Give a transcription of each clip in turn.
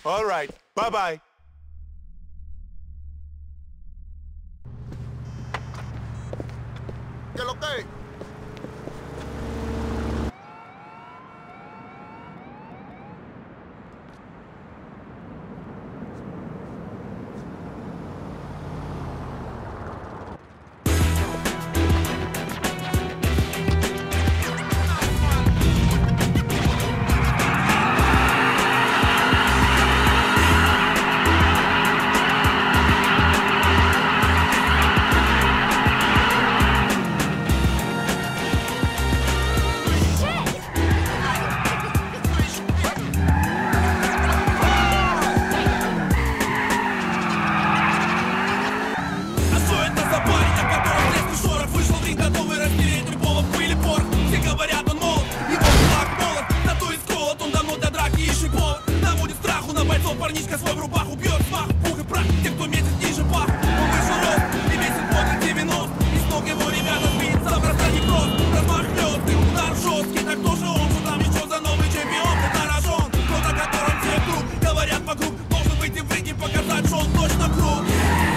All right. Bye-bye. ¿Qué es lo que? Парнишка свой в рубаху бьет смах, пух и прах. Те, кто метит ниже пах, он выше рост и весит под 90. И с ног его ребята сбит, забраться не прост. Размах хлёсткий, удар жесткий. Так кто же он, что там еще за новый чемпион? Это рожон, тот, о котором все вдруг говорят вокруг. Должен выйти в ринг и показать, что он точно крут.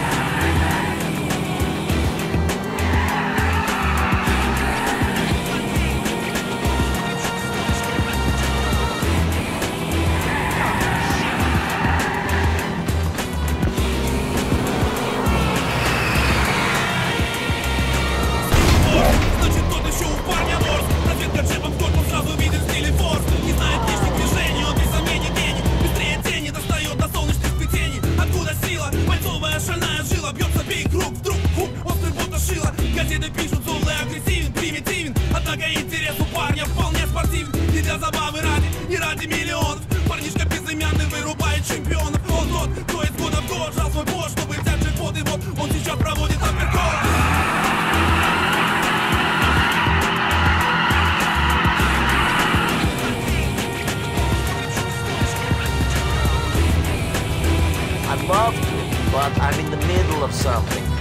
Шальная жила, бьется бей круг, вдруг хук, острый будто шило. Газеты пишут, злой, агрессивен, примитивен. Однако интерес у парня вполне спортивен. Не для забавы ради, не ради миллионов. Парнишка безымянный вырубает чемпионов. Он тот, кто из года в год жал свой бот, чтобы взять джекпот. И вот он сейчас проводит апперкот. I love you, but I'm in the middle of something.